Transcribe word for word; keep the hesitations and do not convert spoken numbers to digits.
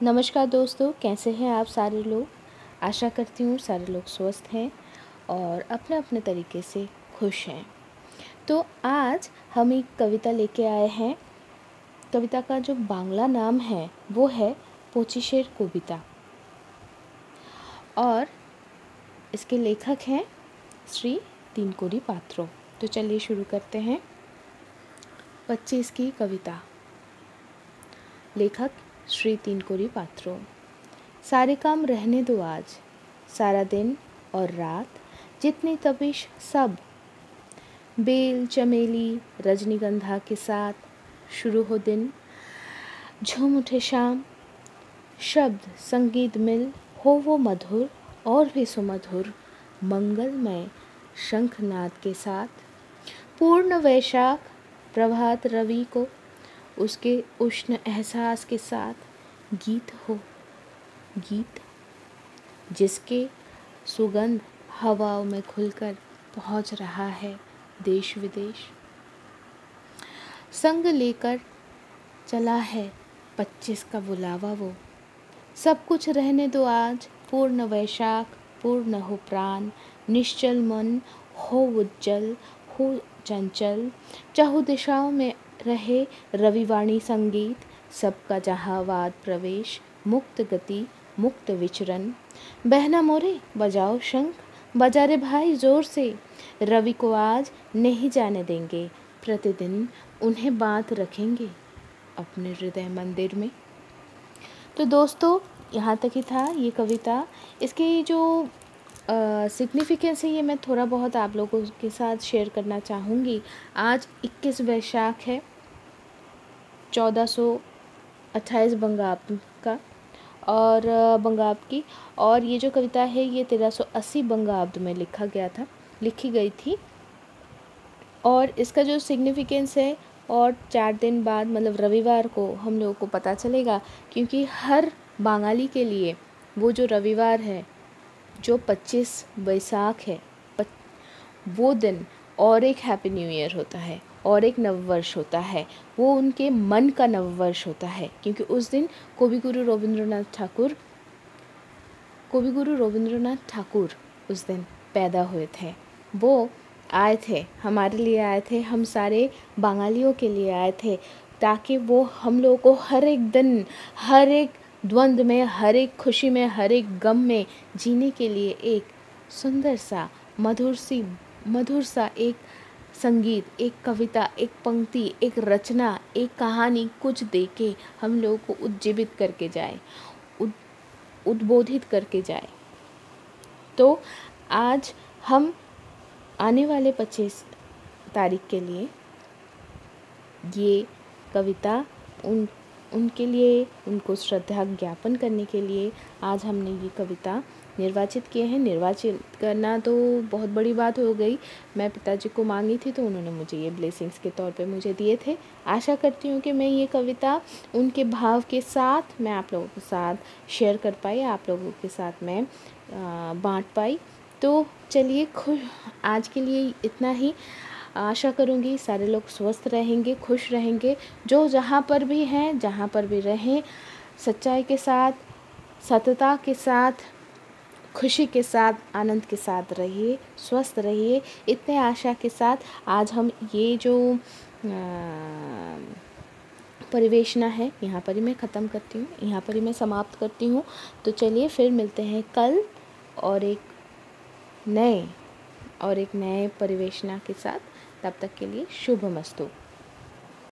नमस्कार दोस्तों, कैसे हैं आप सारे लोग। आशा करती हूँ सारे लोग स्वस्थ हैं और अपने अपने तरीके से खुश हैं। तो आज हम एक कविता लेके आए हैं। कविता का जो बांग्ला नाम है वो है पोचिशेर कविता और इसके लेखक हैं श्री तीनकोडी पात्रो। तो चलिए शुरू करते हैं। पच्चीस की कविता, लेखक श्री तीनकोडी पात्रो। सारे काम रहने दो आज, सारा दिन और रात, जितनी तपिश सब, बेल चमेली रजनीगंधा के साथ शुरू हो दिन। झूम उठे शाम, शब्द संगीत मिल हो वो मधुर और भी सुमधुर, मंगलमय शंखनाद के साथ। पूर्ण वैशाख प्रभात रवि को उसके उष्ण एहसास के साथ गीत हो, गीत जिसके सुगंध हवाओं में खुलकर पहुंच रहा है देश विदेश। संग लेकर चला है पच्चीस का बुलावा वो, सब कुछ रहने दो आज, पूर्ण वैशाख पूर्ण हो प्राण, निश्चल मन हो उज्जल हो चंचल, चाहु दिशाओं में रहे रविवाणी संगीत, सबका जहावाद प्रवेश, मुक्त गति मुक्त विचरण। बहना मोरे बजाओ शंख, बजा रे भाई जोर से, रवि को आज नहीं जाने देंगे, प्रतिदिन उन्हें बांध रखेंगे अपने हृदय मंदिर में। तो दोस्तों, यहाँ तक ही था ये कविता। इसकी जो सिग्निफिकेंस है ये मैं थोड़ा बहुत आप लोगों के साथ शेयर करना चाहूँगी। आज इक्कीस वैशाख है चौदह सौ अट्ठाईस बंगाब्द का और बंगाब्द की, और ये जो कविता है ये तेरह सौ अस्सी बंगाब्द में लिखा गया था लिखी गई थी। और इसका जो सिग्निफिकेंस है और चार दिन बाद मतलब रविवार को हम लोगों को पता चलेगा, क्योंकि हर बंगाली के लिए वो जो रविवार है जो पच्चीस वैशाख है वो दिन और एक हैप्पी न्यू ईयर होता है और एक नववर्ष होता है। वो उनके मन का नववर्ष होता है, क्योंकि उस दिन कविगुरु रविंद्रनाथ ठाकुर कविगुरु रविंद्रनाथ ठाकुर उस दिन पैदा हुए थे। वो आए थे, हमारे लिए आए थे, हम सारे बंगालियों के लिए आए थे, ताकि वो हम लोगों को हर एक दिन, हर एक द्वंद में, हर एक खुशी में, हर एक गम में जीने के लिए एक सुंदर सा मधुर सी मधुर सा एक संगीत, एक कविता, एक पंक्ति, एक रचना, एक कहानी कुछ देके हम लोगों को उज्जीवित करके जाए, उद, उद्बोधित करके जाए। तो आज हम आने वाले पच्चीस तारीख के लिए ये कविता उन उनके लिए, उनको श्रद्धा ज्ञापन करने के लिए आज हमने ये कविता निर्वाचित किए हैं। निर्वाचित करना तो बहुत बड़ी बात हो गई। मैं पिताजी को मांगी थी तो उन्होंने मुझे ये ब्लेसिंग्स के तौर पे मुझे दिए थे। आशा करती हूँ कि मैं ये कविता उनके भाव के साथ मैं आप लोगों के साथ शेयर कर पाई, आप लोगों के साथ मैं बांट पाई। तो चलिए, खुश आज के लिए इतना ही। आशा करूँगी सारे लोग स्वस्थ रहेंगे, खुश रहेंगे। जो जहाँ पर भी हैं, जहाँ पर भी रहें, सच्चाई के साथ, सतता के साथ, खुशी के साथ, आनंद के साथ रहिए, स्वस्थ रहिए। इतने आशा के साथ आज हम ये जो परिवेशना है यहाँ पर ही मैं ख़त्म करती हूँ, यहाँ पर ही मैं समाप्त करती हूँ। तो चलिए फिर मिलते हैं कल और एक नए और एक नए परिवेशना के साथ। तब तक के लिए शुभमस्तु।